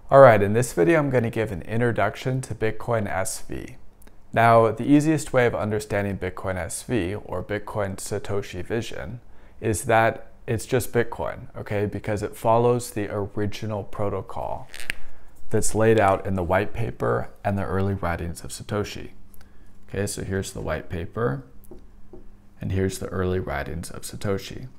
Alright, in this video I'm going to give an introduction to Bitcoin SV. Now, the easiest way of understanding Bitcoin SV, or Bitcoin Satoshi Vision, is that it's just Bitcoin, okay? Because it follows the original protocol that's laid out in the white paper and the early writings of Satoshi. Okay, so here's the white paper, and here's the early writings of Satoshi.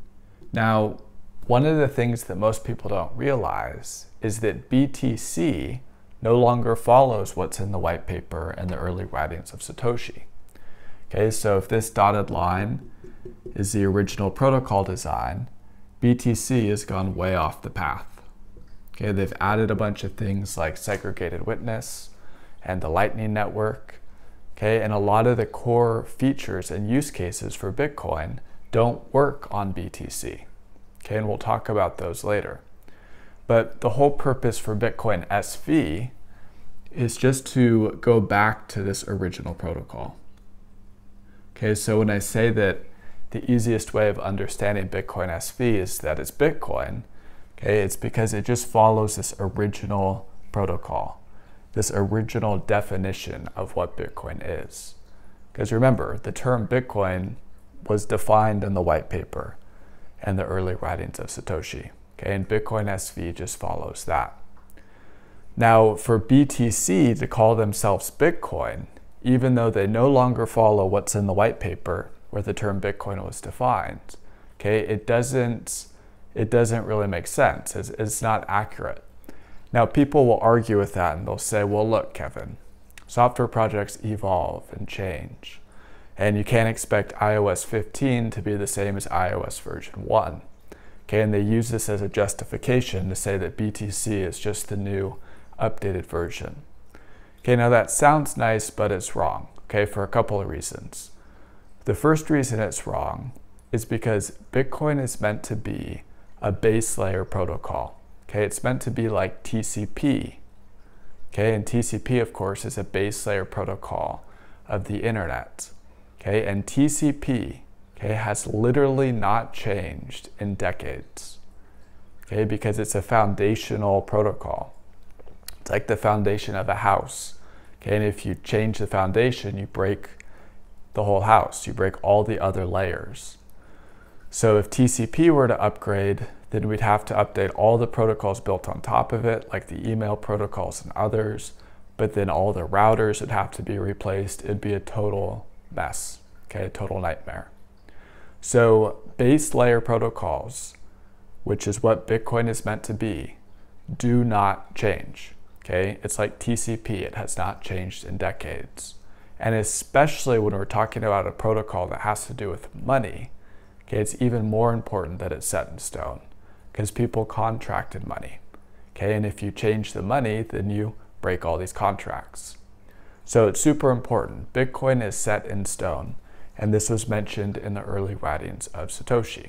Now, one of the things that most people don't realize is that BTC no longer follows what's in the white paper and the early writings of Satoshi. Okay, so if this dotted line is the original protocol design, BTC has gone way off the path. Okay, they've added a bunch of things like segregated witness and the Lightning Network. Okay, and a lot of the core features and use cases for Bitcoin don't work on BTC. Okay, and we'll talk about those later. But the whole purpose for Bitcoin SV is just to go back to this original protocol. Okay, so when I say that the easiest way of understanding Bitcoin SV is that it's Bitcoin, okay, it's because it just follows this original protocol, this original definition of what Bitcoin is. Because remember, the term Bitcoin was defined in the white paper and the early writings of Satoshi. Okay, and Bitcoin SV just follows that. Now, for BTC to call themselves Bitcoin, even though they no longer follow what's in the white paper where the term Bitcoin was defined, okay, it doesn't really make sense. It's not accurate. Now, people will argue with that and they'll say, well, look, Kevin, software projects evolve and change. And you can't expect iOS 15 to be the same as iOS version 1. Okay, and they use this as a justification to say that BTC is just the new updated version. Okay, now that sounds nice, but it's wrong, okay, for a couple of reasons. The first reason it's wrong is because Bitcoin is meant to be a base layer protocol. Okay, it's meant to be like TCP. Okay, and TCP, of course, is a base layer protocol of the internet. Okay, and TCP, okay, has literally not changed in decades. Okay, because it's a foundational protocol. It's like the foundation of a house. Okay, and if you change the foundation, you break the whole house. You break all the other layers. So if TCP were to upgrade, then we'd have to update all the protocols built on top of it, like the email protocols and others, but then all the routers would have to be replaced. It'd be a total mess, okay, a total nightmare. So base layer protocols, which is what Bitcoin is meant to be, do not change, okay? It's like TCP, it has not changed in decades. And especially when we're talking about a protocol that has to do with money, okay, it's even more important that it's set in stone because people contracted money, okay? And if you change the money, then you break all these contracts. So it's super important. Bitcoin is set in stone, and this was mentioned in the early writings of Satoshi.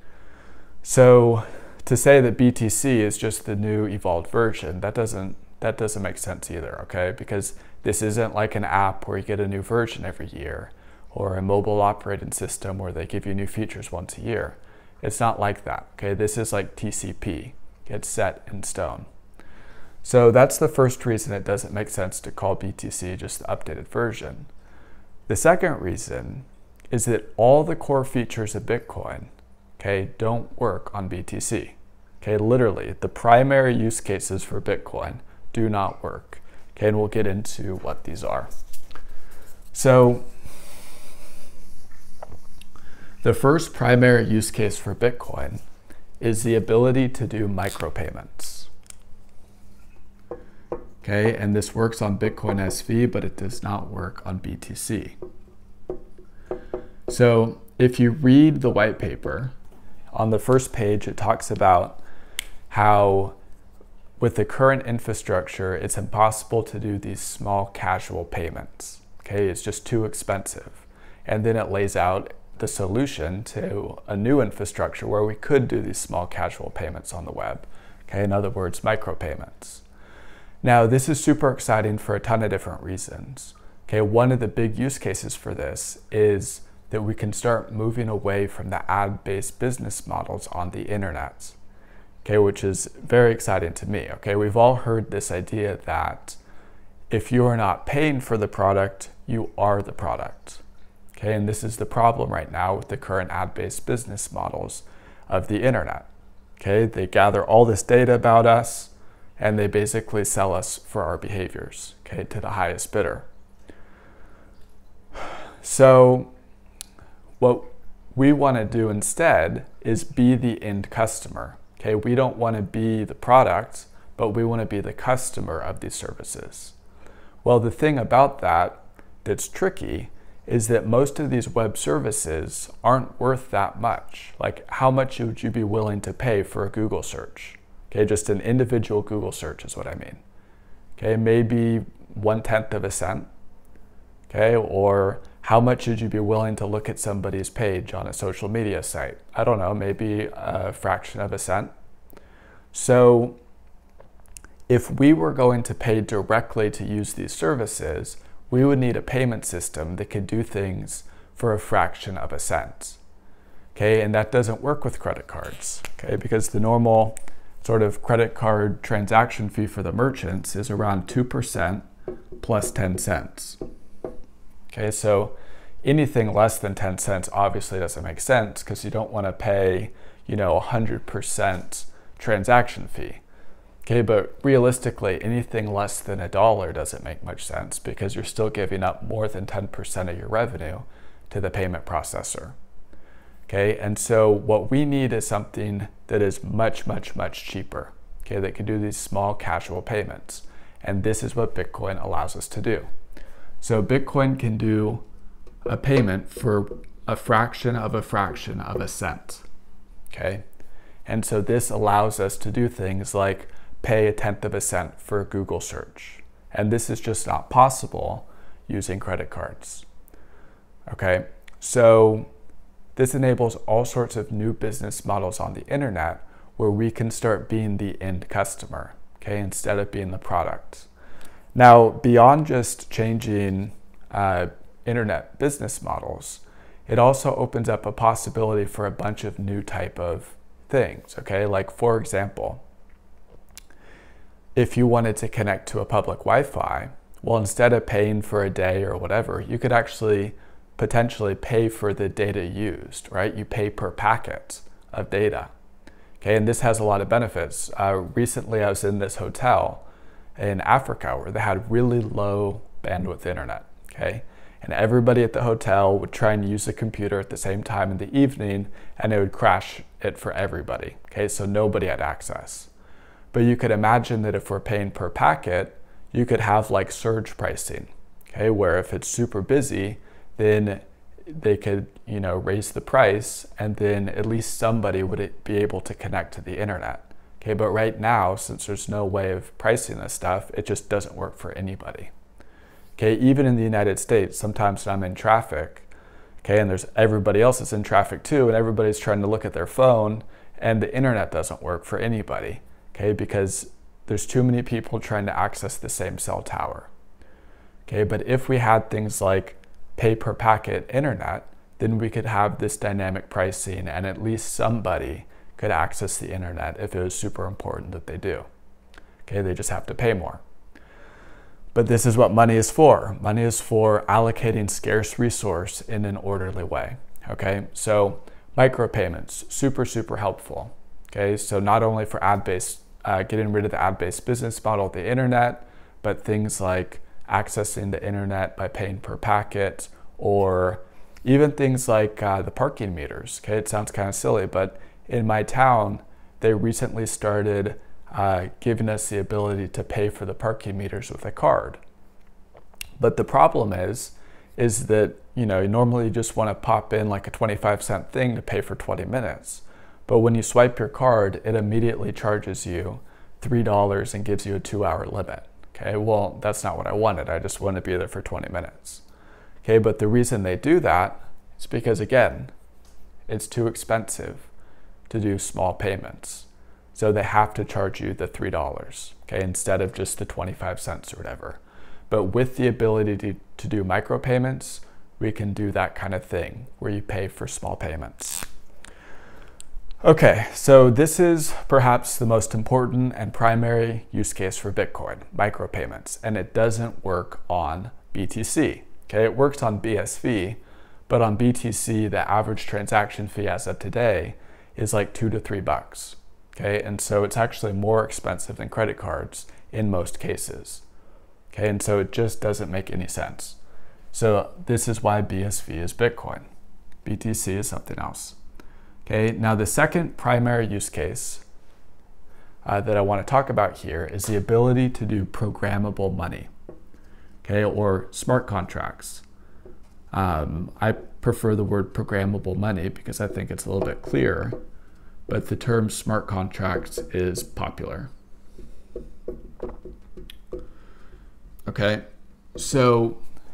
So to say that BTC is just the new evolved version, that doesn't make sense either, okay? Because this isn't like an app where you get a new version every year, or a mobile operating system where they give you new features once a year. It's not like that, okay? This is like TCP. It's set in stone. So that's the first reason it doesn't make sense to call BTC just the updated version. The second reason is that all the core features of Bitcoin, okay, don't work on BTC. Okay, literally, the primary use cases for Bitcoin do not work. Okay, and we'll get into what these are. So the first primary use case for Bitcoin is the ability to do micropayments. Okay, and this works on Bitcoin SV, but it does not work on BTC. So if you read the white paper, on the first page it talks about how with the current infrastructure, it's impossible to do these small casual payments. Okay, it's just too expensive. And then it lays out the solution to a new infrastructure where we could do these small casual payments on the web. Okay, in other words, micropayments. Now, this is super exciting for a ton of different reasons. Okay, one of the big use cases for this is that we can start moving away from the ad-based business models on the internet. okay, which is very exciting to me. Okay, we've all heard this idea that if you are not paying for the product, you are the product. Okay, and this is the problem right now with the current ad-based business models of the internet. Okay, they gather all this data about us and they basically sell us for our behaviors, okay, to the highest bidder. So what we want to do instead is be the end customer. Okay, we don't want to be the product, but we want to be the customer of these services. Well, the thing about that that's tricky is that most of these web services aren't worth that much. Like, how much would you be willing to pay for a Google search? Okay, just an individual Google search is what I mean. Okay, maybe 1/10 of a cent. Okay, or how much would you be willing to look at somebody's page on a social media site? I don't know, maybe a fraction of a cent. So if we were going to pay directly to use these services, we would need a payment system that could do things for a fraction of a cent. Okay, and that doesn't work with credit cards, okay, because the normal sort of credit card transaction fee for the merchants is around 2% plus 10 cents. Okay, so anything less than 10 cents obviously doesn't make sense because you don't want to pay, 100% transaction fee. Okay, but realistically, anything less than $1 doesn't make much sense because you're still giving up more than 10% of your revenue to the payment processor. Okay, and so what we need is something that is much, much, much cheaper, okay, that can do these small casual payments. And this is what Bitcoin allows us to do. So Bitcoin can do a payment for a fraction of a cent, okay? And so this allows us to do things like pay 1/10 of a cent for a Google search. And this is just not possible using credit cards, okay? So this enables all sorts of new business models on the internet where we can start being the end customer, okay, instead of being the product. Now, beyond just changing internet business models, it also opens up a possibility for a bunch of new type of things, okay? Like, for example, if you wanted to connect to a public Wi-Fi, well, instead of paying for a day or whatever, you could actually potentially pay for the data used, right? You pay per packet of data, okay? And this has a lot of benefits. Recently, I was in this hotel in Africa where they had really low bandwidth internet, okay? And everybody at the hotel would try and use the computer at the same time in the evening and it would crash it for everybody, okay? So nobody had access. But you could imagine that if we're paying per packet, you could have like surge pricing, okay? Where if it's super busy, then they could, raise the price and then at least somebody would be able to connect to the internet. Okay, but right now, since there's no way of pricing this stuff, it just doesn't work for anybody. Okay, even in the United States, sometimes when I'm in traffic, okay, and there's everybody else is in traffic too, and everybody's trying to look at their phone, and the internet doesn't work for anybody, okay, because there's too many people trying to access the same cell tower. Okay, but if we had things like pay per packet internet, then we could have this dynamic pricing and at least somebody could access the internet if it was super important that they do. Okay, they just have to pay more. But this is what money is for. Money is for allocating scarce resource in an orderly way. Okay, so micropayments, super, super helpful. Okay, so not only for ad-based, getting rid of the ad-based business model of the internet, but things like accessing the internet by paying per packet, or even things like the parking meters. Okay, it sounds kind of silly, but in my town, they recently started giving us the ability to pay for the parking meters with a card. But the problem is that, normally you just want to pop in like a 25-cent thing to pay for 20 minutes. But when you swipe your card, it immediately charges you $3 and gives you a 2-hour limit. Okay, well, that's not what I wanted. I just want to be there for 20 minutes. Okay, but the reason they do that is because, again, it's too expensive to do small payments. So they have to charge you the $3, okay, instead of just the 25 cents or whatever. But with the ability to do micropayments, we can do that kind of thing where you pay for small payments. Okay, so this is perhaps the most important and primary use case for Bitcoin, micropayments, and it doesn't work on BTC. Okay, it works on BSV, but on BTC, the average transaction fee as of today is like $2 to $3. Okay, and so it's actually more expensive than credit cards in most cases. Okay, and so it just doesn't make any sense. So this is why BSV is Bitcoin. BTC is something else. Okay, now the second primary use case that I want to talk about here is the ability to do programmable money, okay, or smart contracts. I prefer the word programmable money because I think it's a little bit clearer, but the term smart contracts is popular. Okay, so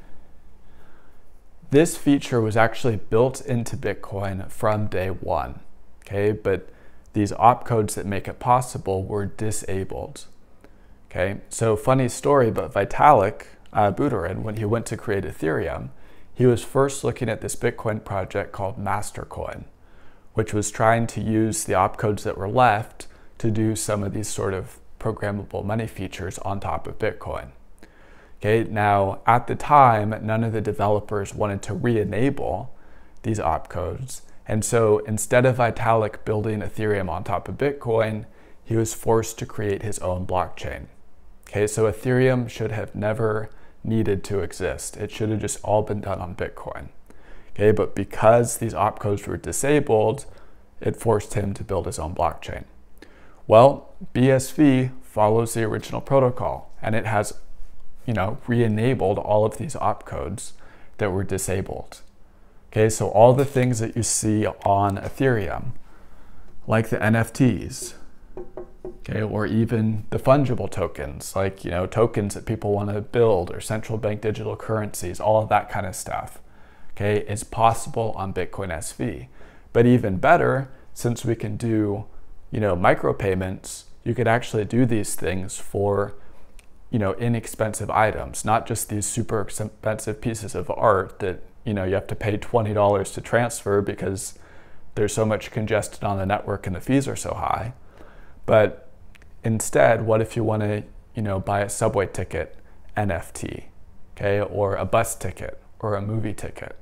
this feature was actually built into Bitcoin from day one, okay? But these opcodes that make it possible were disabled, okay? So funny story, but Vitalik Buterin, when he went to create Ethereum, he was first looking at this Bitcoin project called Mastercoin, which was trying to use the opcodes that were left to do some of these sort of programmable money features on top of Bitcoin. Okay, now at the time, none of the developers wanted to re-enable these opcodes. And so instead of Vitalik building Ethereum on top of Bitcoin, he was forced to create his own blockchain. Okay, so Ethereum should have never needed to exist. It should have just all been done on Bitcoin. Okay, but because these opcodes were disabled, it forced him to build his own blockchain. Well, BSV follows the original protocol, and it has re-enabled all of these opcodes that were disabled. Okay, so all the things that you see on Ethereum, like the NFTs, okay, or even the fungible tokens, like, tokens that people want to build, or central bank digital currencies, all of that kind of stuff, okay, is possible on Bitcoin SV. But even better, since we can do, micropayments, you could actually do these things for inexpensive items, not just these super expensive pieces of art that, you have to pay $20 to transfer because there's so much congestion on the network and the fees are so high. But instead, what if you want to, buy a subway ticket NFT, okay, or a bus ticket or a movie ticket?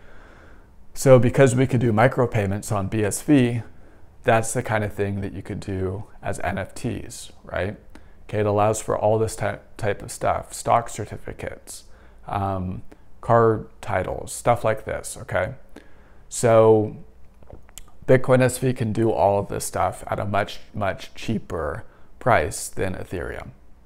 So because we could do micropayments on BSV, that's the kind of thing that you could do as NFTs, right? Okay, it allows for all this type of stuff, stock certificates, car titles, stuff like this, okay? So Bitcoin SV can do all of this stuff at a much, much cheaper price than Ethereum.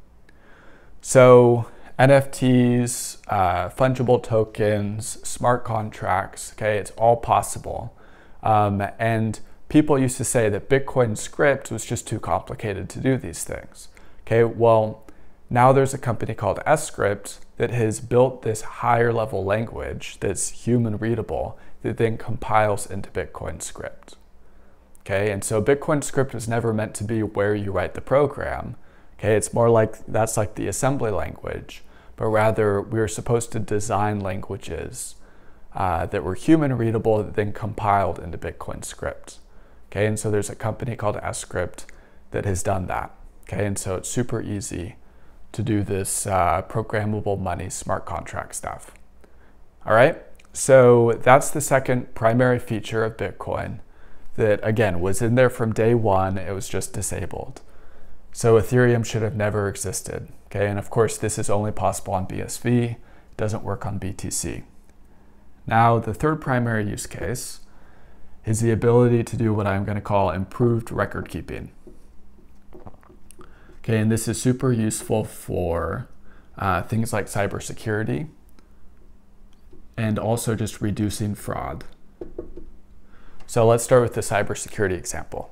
So NFTs, fungible tokens, smart contracts, okay, it's all possible. And people used to say that Bitcoin script was just too complicated to do these things. Okay, well, now there's a company called Script that has built this higher level language that's human readable that then compiles into Bitcoin script. Okay, and so Bitcoin script was never meant to be where you write the program. Okay, it's more like that's like the assembly language, but rather we were supposed to design languages that were human readable that then compiled into Bitcoin script. Okay, and so there's a company called Script that has done that. Okay, and so it's super easy to do this programmable money smart contract stuff. All right, so that's the second primary feature of Bitcoin that, again, was in there from day one. It was just disabled. So Ethereum should have never existed. Okay, and of course, this is only possible on BSV, doesn't work on BTC. Now, the third primary use case is the ability to do what I'm going to call improved record keeping. Okay, and this is super useful for things like cybersecurity and also just reducing fraud. So let's start with the cybersecurity example.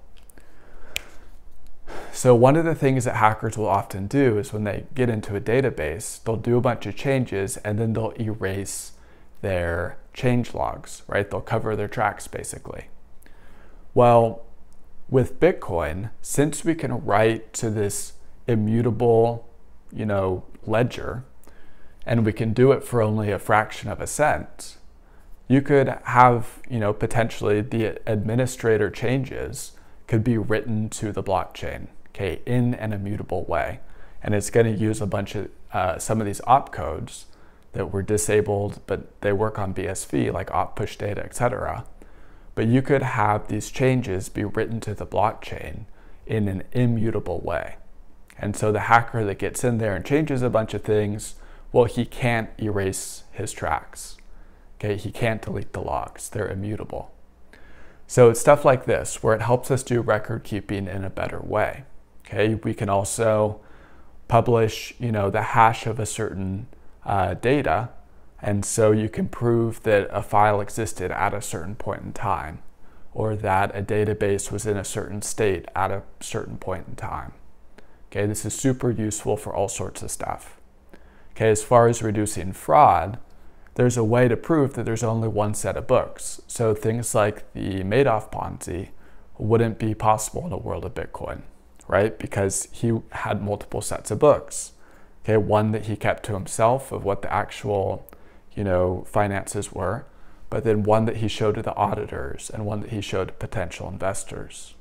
So one of the things that hackers will often do is when they get into a database, they'll do a bunch of changes and then they'll erase their change logs, right? They'll cover their tracks basically. Well, with Bitcoin, since we can write to this immutable, ledger, and we can do it for only a fraction of a cent, you could have, potentially the administrator changes could be written to the blockchain, okay, in an immutable way. And it's going to use a bunch of some of these opcodes that were disabled, but they work on BSV, like op push data, etc. But you could have these changes be written to the blockchain in an immutable way. And so the hacker that gets in there and changes a bunch of things, well, he can't erase his tracks. Okay, he can't delete the logs. They're immutable. So it's stuff like this where it helps us do record keeping in a better way. Okay, we can also publish, the hash of a certain data, and so you can prove that a file existed at a certain point in time, or that a database was in a certain state at a certain point in time. Okay, this is super useful for all sorts of stuff. Okay, as far as reducing fraud, there's a way to prove that there's only one set of books. So things like the Madoff Ponzi wouldn't be possible in a world of Bitcoin, right? Because he had multiple sets of books. Okay, one that he kept to himself of what the actual, finances were, but then one that he showed to the auditors and one that he showed to potential investors.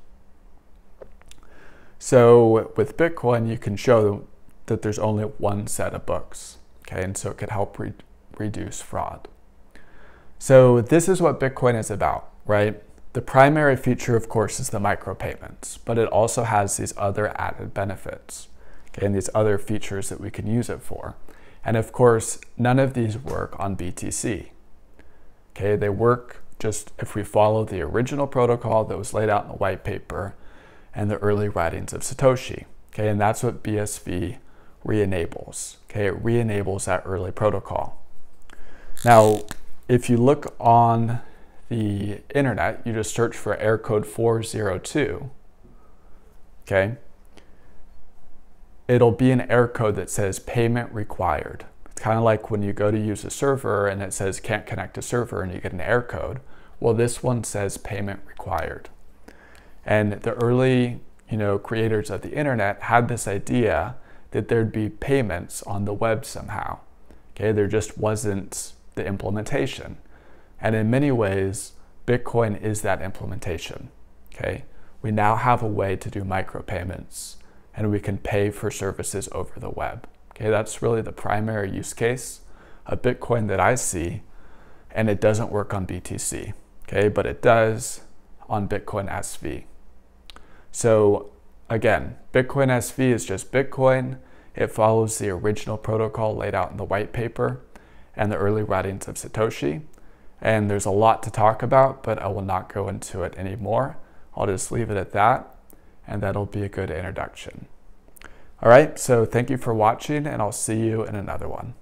So with Bitcoin, you can show that there's only one set of books, okay? And so it could help reduce fraud. So this is what Bitcoin is about, right? The primary feature, of course, is the micropayments, but it also has these other added benefits, okay, and these other features that we can use it for. And of course, none of these work on BTC. Okay, they work just if we follow the original protocol that was laid out in the white paper and the early writings of Satoshi. Okay, and that's what BSV re-enables. Okay, it re-enables that early protocol. Now, if you look on the internet, you just search for error code 402, okay, it'll be an error code that says payment required. It's kind of like when you go to use a server and it says can't connect to server and you get an error code. Well, this one says payment required. And the early, creators of the internet had this idea that there'd be payments on the web somehow. Okay, there just wasn't the implementation. And in many ways, Bitcoin is that implementation. Okay, we now have a way to do micropayments, and we can pay for services over the web. Okay, that's really the primary use case of Bitcoin that I see, and it doesn't work on BTC, okay, but it does on Bitcoin SV. So again, Bitcoin SV is just Bitcoin. It follows the original protocol laid out in the white paper and the early writings of Satoshi. And there's a lot to talk about, but I will not go into it anymore. I'll just leave it at that, and that'll be a good introduction. All right, so thank you for watching, and I'll see you in another one.